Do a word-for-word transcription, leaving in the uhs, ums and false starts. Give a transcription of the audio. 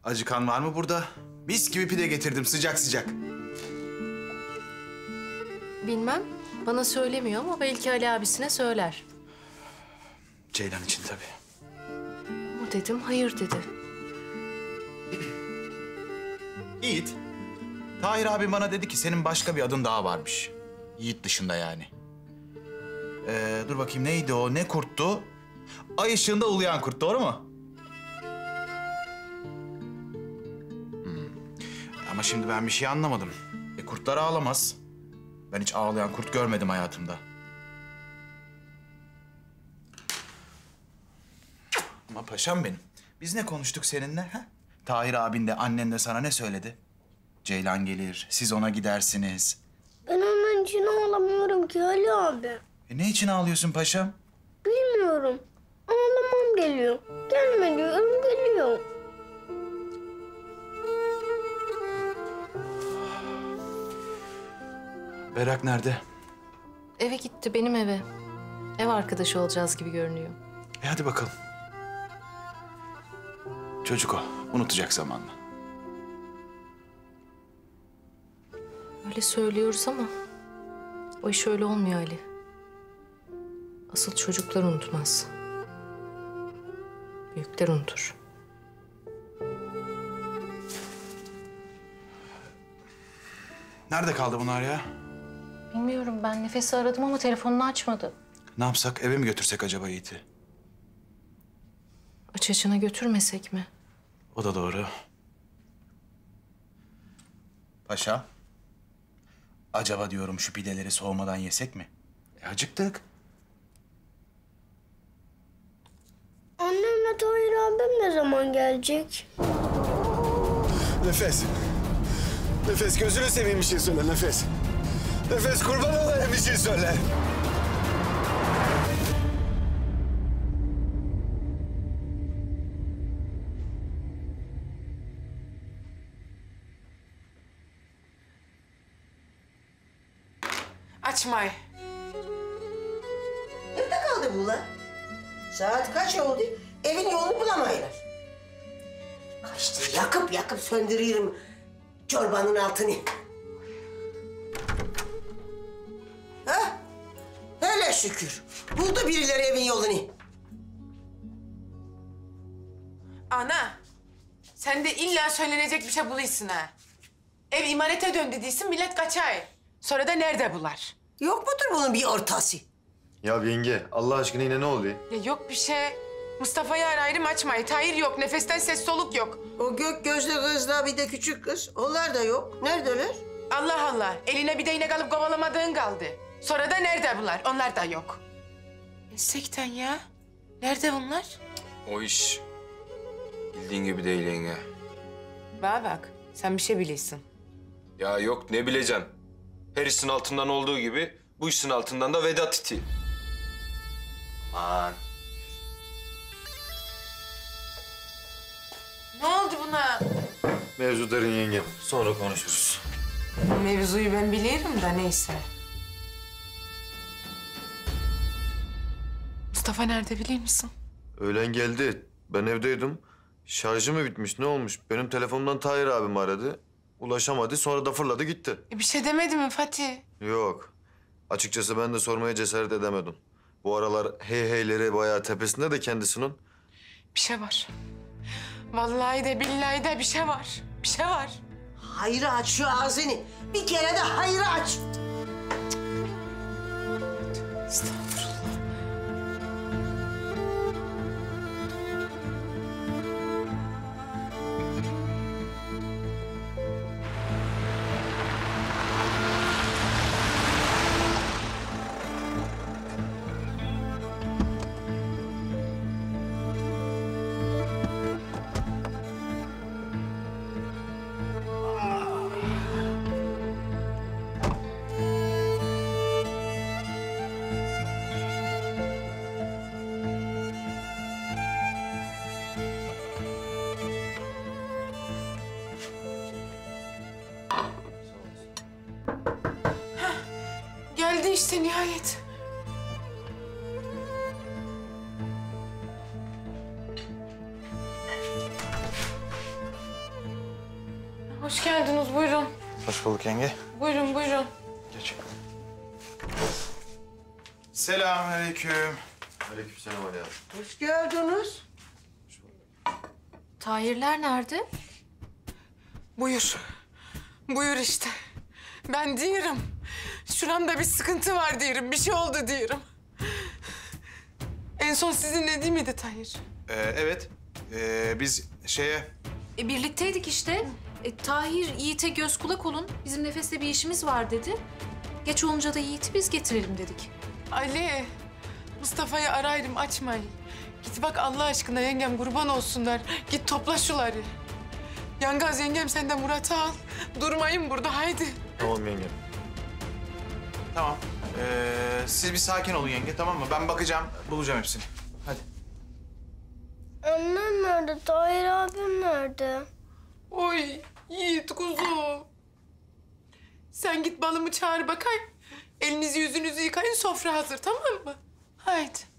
Acıkan var mı burada? Mis gibi pide getirdim sıcak sıcak. Bilmem. Bana söylemiyor ama belki Ali abisine söyler. Ceylan için tabii. Ama dedim, hayır dedi. Yiğit. Tahir abi bana dedi ki senin başka bir adın daha varmış. Yiğit dışında yani. Ee, dur bakayım neydi o? Ne kurttu? Ay ışığında uluyan kurt, doğru mu? Hmm. Ama şimdi ben bir şey anlamadım. E, kurtlar ağlamaz. Ben hiç ağlayan kurt görmedim hayatımda. Ama paşam benim. Biz ne konuştuk seninle? Ha? Tahir abin de annen de sana ne söyledi? Ceylan gelir, siz ona gidersiniz. Ben onun için ağlamıyorum ki Ali abi. E, ne için ağlıyorsun paşam? Bilmiyorum. Ağlamam geliyor. Gelme diyorum, geliyor. Berrak nerede? Eve gitti, benim eve. Ev arkadaşı olacağız gibi görünüyor. E hadi bakalım. Çocuk o, unutacak zamanla. Öyle söylüyoruz ama o iş öyle olmuyor Ali. Asıl çocuklar unutmaz. Büyükler unutur. Nerede kaldı bunlar ya? Bilmiyorum, ben Nefes'i aradım ama telefonunu açmadı. Ne yapsak, eve mi götürsek acaba Yiğit'i? Aç açına götürmesek mi? O da doğru. Paşa, acaba diyorum şu pideleri soğumadan yesek mi? E, acıktık. Annemle Tahir abim ne zaman gelecek? Nefes. Nefes gözünü seveyim bir şey söyle Nefes. Nefes kurban olayım bir şey söyle. Açmay. Nerede kaldı bu lan? Saat kaç oldu? Evin yolunu bulamaylar. Kaçtı, yakıp yakıp söndürüyorum çorbanın altını. Ha? Hele şükür. Buldu birileri evin yolunu. Ana, sen de illa söylenecek bir şey buluyorsun ha. Ev imarete döndü değilsin, millet kaçar. Sonra da nerede bular? Yok mudur bunun bir ortası? Ya yenge Allah aşkına yine ne oluyor? Ya yok bir şey. Mustafa'yı arayırım açmayı. Tahir yok, nefesten ses soluk yok. O gök gözlü kızla bir de küçük kız. Onlar da yok. Neredeler? Allah Allah, eline bir değnek alıp kovalamadığın kaldı. Sonra da nerede bular? Onlar da yok. Sekten ya. Nerede bunlar? O iş bildiğin gibi değil yenge. Bana bak, sen bir şey biliyorsun. Ya yok ne bileceğim. Her işin altından olduğu gibi bu işin altından da Vedat iti. Aman. Ne oldu buna? Mevzu derin yenge. Sonra konuşuruz. Mevzuyu ben bilirim da neyse. Mustafa nerede biliyor musun? Öğlen geldi. Ben evdeydim. Şarjı mı bitmiş ne olmuş? Benim telefonumdan Tahir abim aradı. Ulaşamadı sonra da fırladı gitti. E bir şey demedi mi Fatih? Yok. Açıkçası ben de sormaya cesaret edemedim. Bu aralar hey heyleri bayağı tepesinde de kendisinin. Bir şey var. Vallahi de billahi de bir şey var. Bir şey var. Hayır aç şu ağzını. Bir kere de hayır aç. Estağfurullah. Geldi işte nihayet. geldiniz. Buyurun. Hoş bulduk yenge. Buyurun, buyurun. Geç. Selamünaleyküm. Aleykümselam Ali abi. Hoş geldiniz. Tahirler nerede? Buyur. Buyur işte. Ben diyorum. Şuramda bir sıkıntı var diyorum. Bir şey oldu diyorum. En son sizinle değil miydi Tahir? Ee, evet. Ee, biz şeye... E, birlikteydik işte. E, Tahir, Yiğit'e göz kulak olun. Bizim Nefes'le bir işimiz var dedi. Geç olunca da Yiğit'i biz getirelim dedik. Ali, Mustafa'yı arayırım açmayın. Git bak Allah aşkına yengem kurban olsunlar. Git topla şuları. Yangaz yengem sen de Murat'ı al. Durmayın burada haydi. Tamam yenge. Tamam. Ee, siz bir sakin olun yenge, tamam mı? Ben bakacağım, bulacağım hepsini. Hadi. Annem nerede? Tahir abim nerede? Oy Yiğit kuzu. Sen git balımı çağır bakayım. Elinizi yüzünüzü yıkayın sofra hazır tamam mı? Haydi.